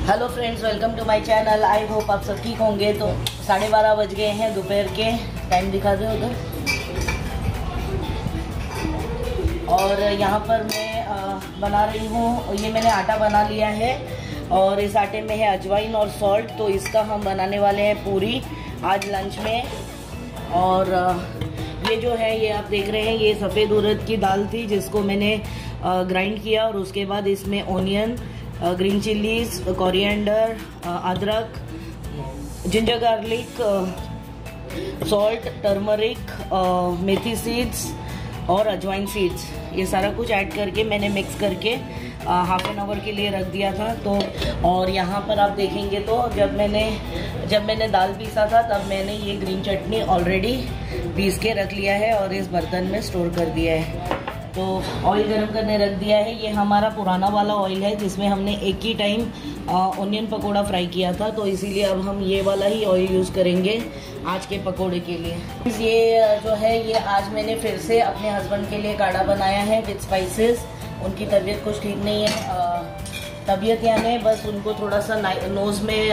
Hello friends, welcome to my channel. I hope आप सब ठीक होंगे। तो 12:30 बज गए हैं दोपहर के। टाइम दिखा दो उधर। और यहाँ पर मैं बना रही हूँ, ये मैंने आटा बना लिया है और इस आटे में है अजवाइन और सॉल्ट। तो इसका हम बनाने वाले हैं पूरी आज लंच में। और ये जो है, ये आप देख रहे हैं, ये सफ़ेद उड़द की दाल थी जिसको मैंने ग्राइंड किया और उसके बाद इसमें ओनियन, ग्रीन चिलीज, कोरिएंडर, अदरक, जिंजर गार्लिक, सॉल्ट, टर्मरिक, मेथी सीड्स और अजवाइन सीड्स, ये सारा कुछ ऐड करके मैंने मिक्स करके हाफ एन आवर के लिए रख दिया था। तो और यहाँ पर आप देखेंगे तो जब मैंने दाल पीसा था तब मैंने ये ग्रीन चटनी ऑलरेडी पीस के रख लिया है और इस बर्तन में स्टोर कर दिया है। तो ऑयल गरम करने रख दिया है। ये हमारा पुराना वाला ऑयल है जिसमें हमने एक ही टाइम ऑनियन पकोड़ा फ्राई किया था, तो इसीलिए अब हम ये वाला ही ऑयल यूज़ करेंगे आज के पकोड़े के लिए। ये जो है, ये आज मैंने फिर से अपने हस्बैंड के लिए काढ़ा बनाया है विद स्पाइसेस। उनकी तबीयत कुछ ठीक नहीं है, तबीयत यानी बस उनको थोड़ा सा नोज़ में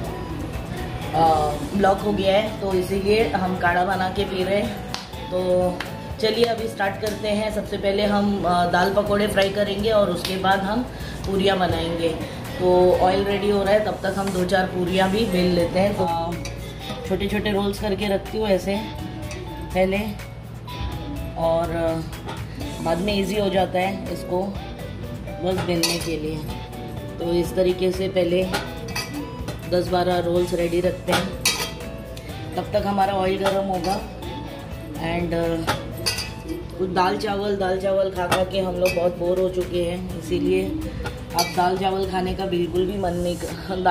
ब्लॉक हो गया है, तो इसीलिए हम काढ़ा बना के पी रहे हैं। तो चलिए अभी स्टार्ट करते हैं। सबसे पहले हम दाल पकोड़े फ्राई करेंगे और उसके बाद हम पूरियाँ बनाएंगे। तो ऑयल रेडी हो रहा है, तब तक हम 2-4 पूरियाँ भी बेल लेते हैं। तो छोटे छोटे रोल्स करके रखती हूँ ऐसे पहले, और बाद में इजी हो जाता है इसको बस बेलने के लिए। तो इस तरीके से पहले 10-12 रोल्स रेडी रखते हैं, तब तक हमारा ऑयल गर्म होगा। एंड कुछ दाल चावल खा के हम लोग बहुत बोर हो चुके हैं, इसीलिए अब दाल चावल खाने का बिल्कुल भी मन नहीं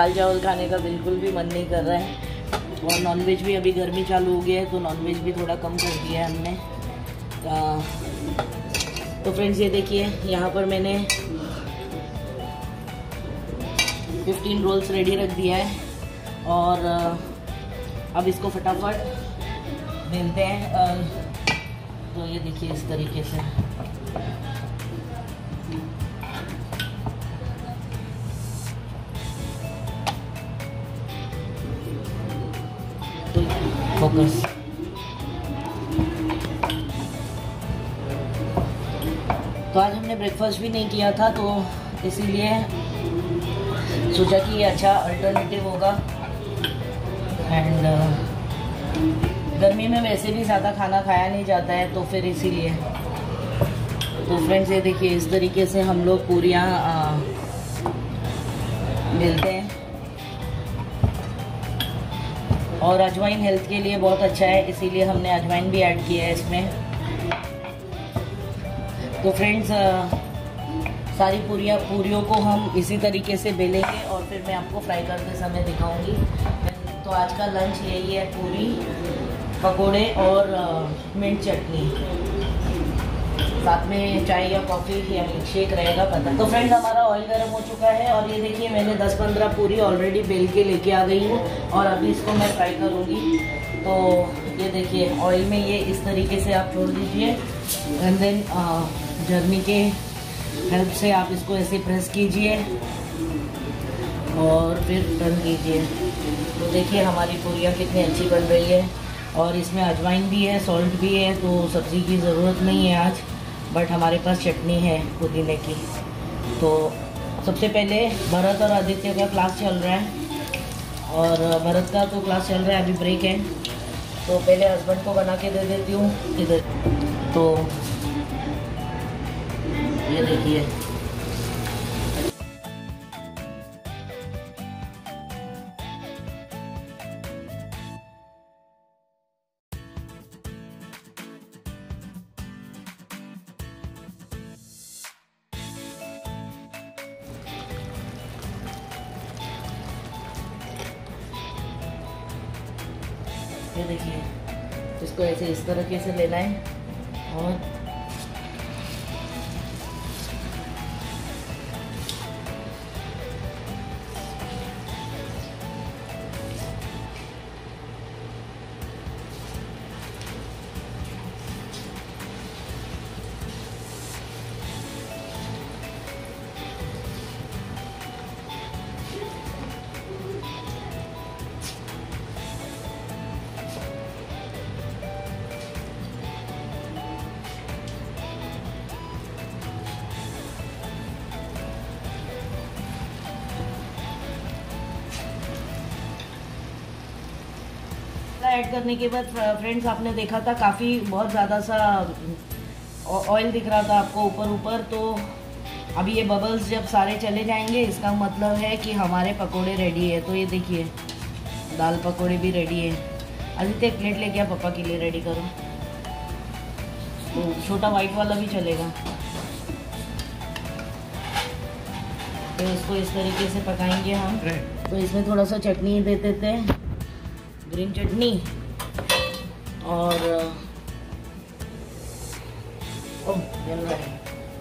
कर रहा है। और नॉनवेज भी अभी गर्मी चालू हो गया है, तो नॉनवेज भी थोड़ा कम कर दिया है हमने। तो फ्रेंड्स, ये देखिए, यहाँ पर मैंने 15 रोल्स रेडी रख दिया है और अब इसको फटाफट बेलते हैं। तो ये देखिए इस तरीके से। तो फोकस। तो आज हमने ब्रेकफास्ट भी नहीं किया था, तो इसीलिए सोचा कि ये अच्छा अल्टरनेटिव होगा। एंड गर्मी में वैसे भी ज़्यादा खाना खाया नहीं जाता है, तो फिर इसीलिए। तो फ्रेंड्स, ये देखिए इस तरीके से हम लोग पूरियाँ मिलते हैं। और अजवाइन हेल्थ के लिए बहुत अच्छा है, इसीलिए हमने अजवाइन भी ऐड किया है इसमें। तो फ्रेंड्स, सारी पूरियों को हम इसी तरीके से बेलेंगे और फिर मैं आपको फ्राई करते समय दिखाऊंगी। तो आज का लंच यही है, पूरी, पकोड़े और मिंट चटनी, साथ में चाय या कॉफ़ी या मिल्क शेक रहेगा पता। तो फ्रेंड्स, हमारा ऑयल गर्म हो चुका है और ये देखिए मैंने 10-15 पूरी ऑलरेडी बेल के लेके आ गई हूँ और अभी इसको मैं फ्राई करूँगी। तो ये देखिए ऑयल में ये इस तरीके से आप छोड़ दीजिए एंड देन झरनी के हेल्प से आप इसको ऐसे प्रेस कीजिए और फिर टर्न कीजिए। तो देखिए हमारी पूरियाँ कितनी अच्छी बन रही है। और इसमें अजवाइन भी है, सॉल्ट भी है, तो सब्ज़ी की ज़रूरत नहीं है आज, बट हमारे पास चटनी है पुदीने की। तो सबसे पहले भरत और आदित्य का क्लास चल रहा है और भरत का तो क्लास चल रहा है, अभी ब्रेक है। तो पहले हस्बैंड को बना के दे देती हूँ इधर। तो ये देखिए, ये देखिए इसको ऐसे इस तरीके से लेना है और ऐड करने के बाद फ्रेंड्स आपने देखा था काफ़ी बहुत ज़्यादा सा ऑयल दिख रहा था आपको ऊपर, तो अभी ये बबल्स जब सारे चले जाएंगे इसका मतलब है कि हमारे पकोड़े रेडी है। तो ये देखिए दाल पकोड़े भी रेडी है। आदित्य एक प्लेट लेके आ, पापा के लिए रेडी करो। तो छोटा वाइट वाला भी चलेगा। तो इसको इस तरीके से पकाएंगे हम। तो इसमें थोड़ा सा चटनी दे देते हैं, ग्रीन चटनी, और जल रहा है।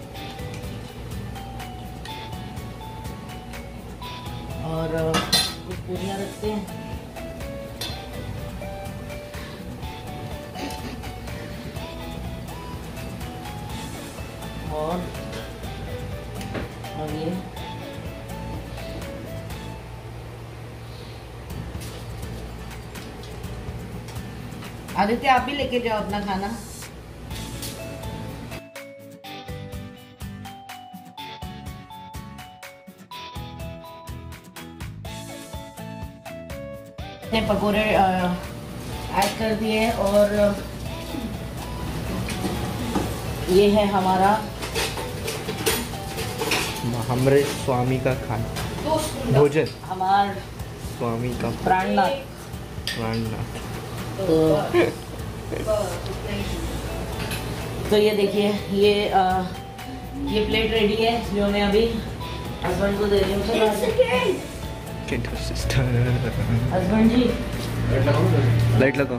और कुछ पूरियाँ रखते हैं। और ये आदित्य आप भी लेके जाओ अपना खाना। पकोड़े ऐड कर दिए और ये है हमारा हमारे स्वामी का खाना, भोजन, हमार स्वामी का प्राणनाथ। तो ये देखिए ये प्लेट रेडी है जो मैं अभी हस्बैंड को दे रही हूँ। हस्बैंड जी लाइट लगाओ।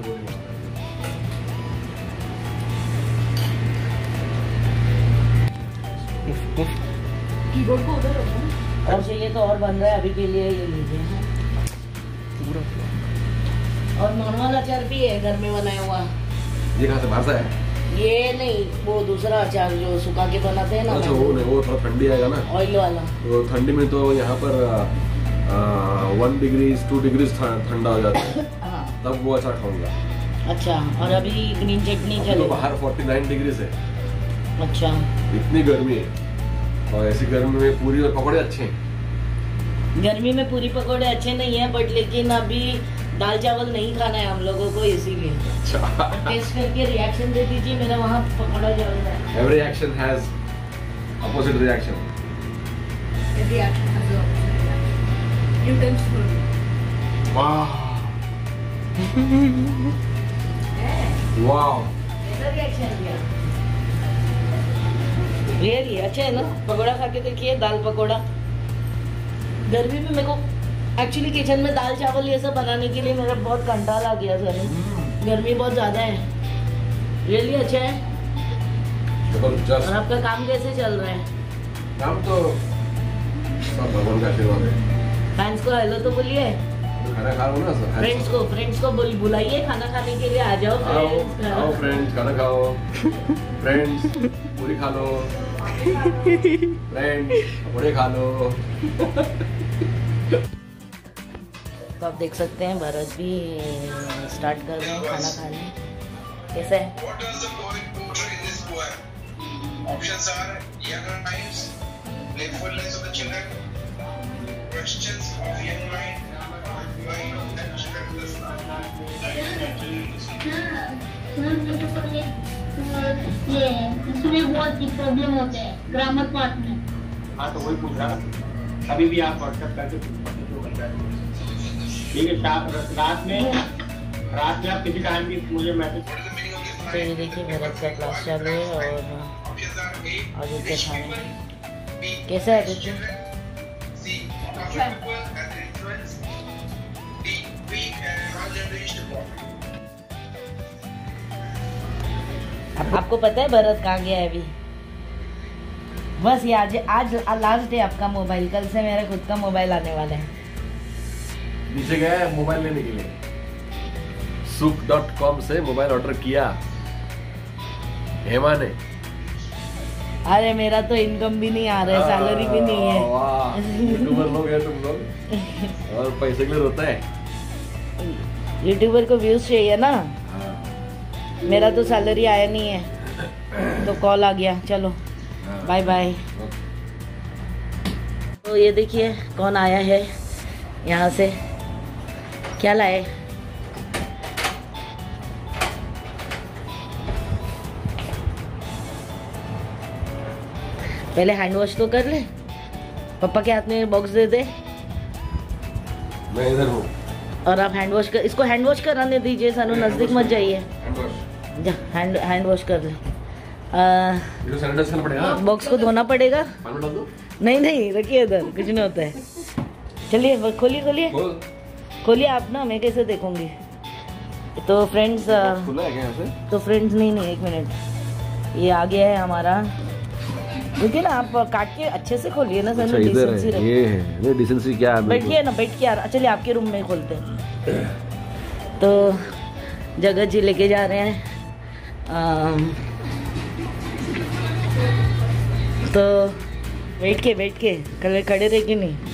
और चाहिए तो और बन रहा है, अभी के लिए ये लीजिए। पूरा और नॉर्मल अचार भी है घर में बनाया हुआ। ये कहाँ से बाहर से है? ये नहीं, वो दूसरा अचार जो सुखा के बनाते हैं ना। अच्छा वो नहीं, वो थोड़ा ठंडी आएगा ना, ऑयल वाला। तो ठंडी में तो यहाँ पर 1 डिग्री 2 डिग्री ठंडा हो जाता है। हाँ। तब वो अचार खाऊंगा। अच्छा, और अभी ग्रीन चटनी तो चले। बाहर 49 डिग्री से। अच्छा, इतनी गर्मी है और ऐसी गर्मी में पूरी और पकौड़े अच्छे हैं। गर्मी में पूरी पकौड़े अच्छे नहीं है, बट लेकिन अभी दाल चावल नहीं खाना है हम लोगों को, इसीलिए। अच्छा। टेस्ट करके रिएक्शन दे दीजिए। मेरा वहाँ पकौड़ा जल रहा है। Every action has opposite reaction. Every action has an opposite reaction. Intentional. Wow. Wow. कैसा रिएक्शन दिया? रियली अच्छा है ना? पकौड़ा खा के देखिए, दाल पकौड़ा। गर्मी में मेरे को एक्चुअली किचन में दाल चावल ये सब बनाने के लिए मेरा बहुत कंटाल आ गया सर। गर्मी बहुत ज्यादा है। रियली अच्छा है। और आपका काम कैसे चल रहा है? काम तो सब भगवान का आशीर्वाद है। फैंस को हेलो तो बोलिए। खाना खा रहा हूँ ना सर। फ्रेंड्स को बुलाइए खाना खाने के लिए। आ जाओ आओ फ्रेंड्स, खाना खाओ। फ्रेंड्स पूरी खा लो। फ्रेंड्स पकौड़े खा लो। तो आप देख सकते हैं भरत भी स्टार्ट कर रहे हैं खाना खाने। कैसा है? Options are younger minds, playfulness of the children, questions of young mind, and children's ये इसमें बहुत ही प्रॉब्लम होते हैं ग्रामर पार्ट में। हाँ तो वही पूछ रहा, अभी भी आप व्हाट्सएप करके पूछ सकते हो। ठीक है, रात में आप किसी टाइम भी मुझे मैसेज। तो ये देखिए भरत का क्लास चालू है और आदित्य खाने। कैसा है आदित्य? आपको पता है भरत कहाँ गया है अभी? बस ये आज लास्ट डे आपका मोबाइल, कल से मेरा खुद का मोबाइल आने वाला है। नीचे गया है मोबाइल लेने के लिए। Souq.com से मोबाइल ऑर्डर किया हेमा ने। अरे मेरा तो इनकम भी नहीं आ रहा है, सैलरी भी नहीं है। यूट्यूबर लोग हैं तुम लोग और पैसे के लिए रोता है। यूट्यूबर को व्यूज चाहिए ना। मेरा तो सैलरी आया नहीं है, तो कॉल आ गया। चलो बाय बाय। तो ये देखिए कौन आया है यहाँ से, क्या लाए? पहले हैंड वॉश तो कर ले। पापा के हाथ में बॉक्स दे दे मैं इधर हूँ और आप हैंड वॉश कर, इसको हैंड वॉश कराने दीजिए। सानू नजदीक मत जाइए। जा हैंड वॉश कर ले। सैनिटाइज करना पड़ेगा। बॉक्स को धोना पड़ेगा। पानी डाल दो। नहीं रखिए इधर, कुछ नहीं होता है। चलिए खोलिए खोलिए आप ना, मैं कैसे देखूंगी। तो फ्रेंड्स खुला है क्या यहाँ से? तो फ्रेंड्स नहीं एक मिनट, ये आ गया है हमारा। देखिए ना, आप काट के अच्छे से खोलिए ना। अच्छा इधर है, ये है, ये डिसेंसी क्या है? बैठिए ना, बैठ के चलिए आपके रूम में खोलते हैं। तो जगत जी लेके जा रहे हैं। तो बैठ के खड़े रह के नहीं।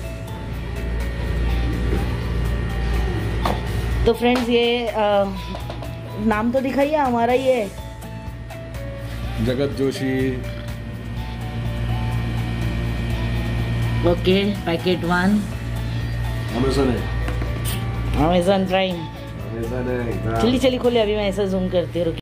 तो फ्रेंड्स ये नाम तो दिखाइए हमारा, ये Jagat Joshi. Okay, packet 1 Amazon Prime. है। चलिए खोलिए, अभी मैं ऐसा जूम करती हूँ।